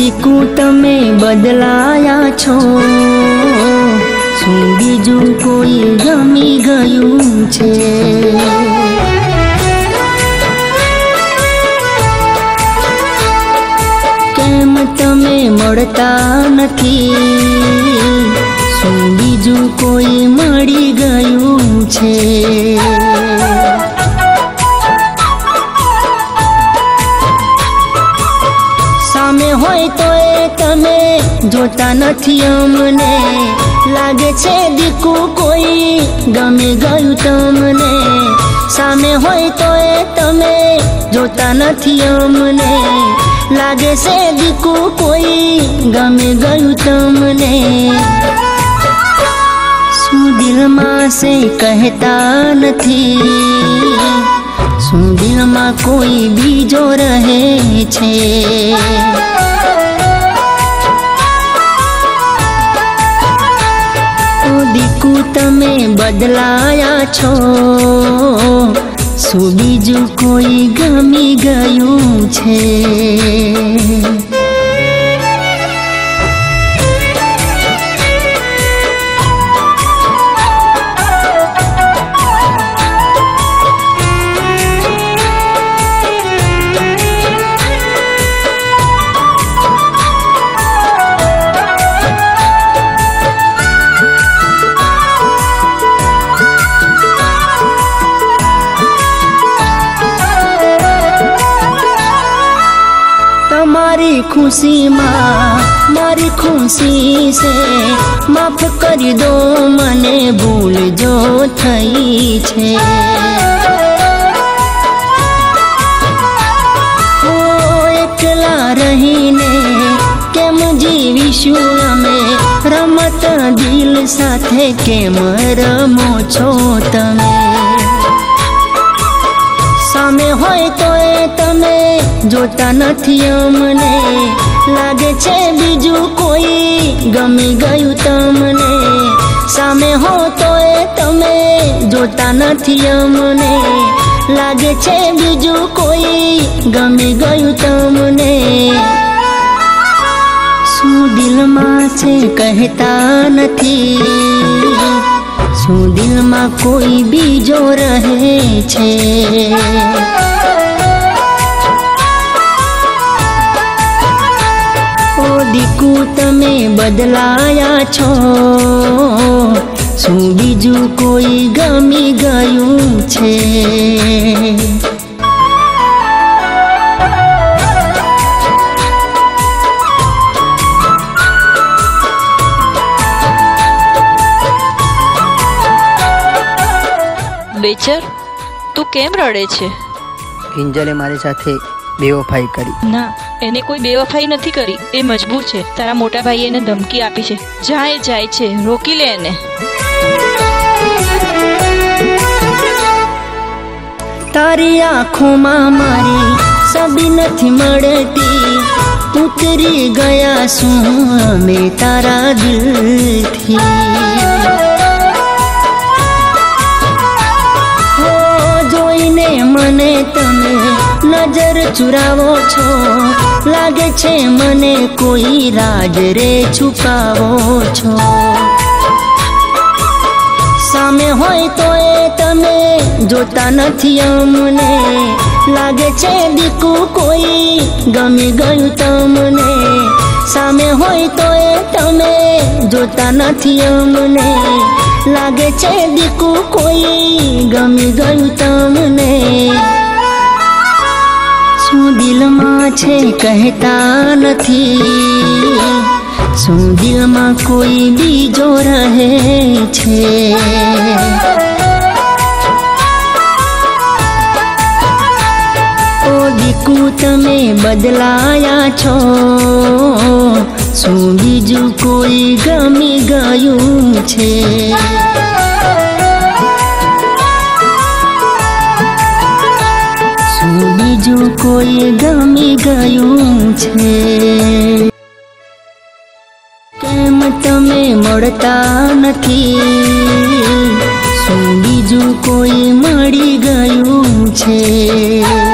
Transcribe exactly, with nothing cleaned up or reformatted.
દીકુ તમે બદલાયા છો, શું બીજું કોઈ ગમી ગયું છે? કેમ તમે મળતા નથી, શું બીજું કોઈ મળી ગયું છે? સામે હોય તો એ તમે જોતા નથી, અમને લાગે છે દીકુ કોઈ ગમી ગયું તમને। સામે હોય તો એ તમે જોતા નથી, અમને લાગે છે દીકુ કોઈ ગમી ગયું તમને। શું દિલમાં છે કહેતા નથી, શું દિલમાં કોઈ બીજો રહે છે? ઓ દીકુ તમે બદલાયા છો, શું બીજું કોઈ ગમી ગયું છે? मारी खुशी माँ मारी खुशी से माफ कर दो मने भूल जो थई छे। ओ एकला रहीने केम जीवीशु अमे रमत दिल साथे केम रमो छो तमे। सामे होय तो ए तमे जोता नथी, अमने लागे छे बीजू कोई गमी गयु तमने। सामे हो तो ए तमे जोता नथी, अमने लागे छे बीजू कोई गमी गयु तमने। शू दिल में छे कहता नथी, शू दिल में कोई बीजो रहे छे? ओ દીકુ તમે બદલાયા છો, શું બીજું કોઈ ગમી ગયું છે? બેચર તું કેમ રડે છે? કિંજલે મારી સાથે બેવફાઈ કરી। ના, એને કોઈ બેવફાઈ નથી કરી, એ મજબૂર છે। તારા મોટા ભાઈએ એને ધમકી આપી છે। જાય જાય છે, રોકી લે એને। તારી આંખોમાં મારી સબી નથી મળતી, ઉતરી ગયા શું અમે તારા દિલથી। જોઈને મને તમે नजर चुरावो छो, लागे छे मने कोई राज रे छुपावो छो। सामे होय तो ए तमे जोता नथी, अमने लागे छे દીકુ कोई गमी गयु तमने। सामे होय तो ए तमे जोता नथी, अमने लागे छे દીકુ कोई गमी गयु तमने। शू दिल में छे कहता नथी, शू दिल में कोई बीजो रहे छे? ओ દીકુ તમે બદલાયા છો, शू बीजू कोई गमी गयु छे? बीजू कोई गमी गयु छे? केम तमे મળતા નથી, શું બીજું કોઈ મળી ગયું છે?